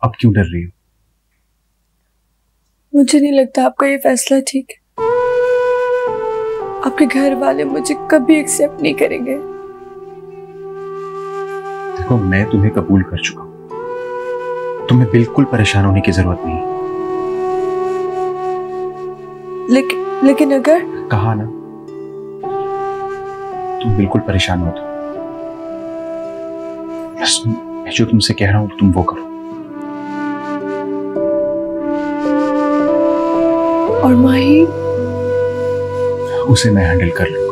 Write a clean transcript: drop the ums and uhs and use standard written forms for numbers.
अब क्यों डर रही हो? मुझे नहीं लगता आपका ये फैसला ठीक है। आपके घर वाले मुझे कभी एक्सेप्ट नहीं करेंगे। देखो, मैं तुम्हें कबूल कर चुका हूं, तुम्हें बिल्कुल परेशान होने की जरूरत नहीं। लेकिन अगर कहा ना, तुम बिल्कुल परेशान मत हो। बस मैं जो तुमसे कह रहा हूं तुम वो करो। और माही? उसे मैं हैंडल कर लूं।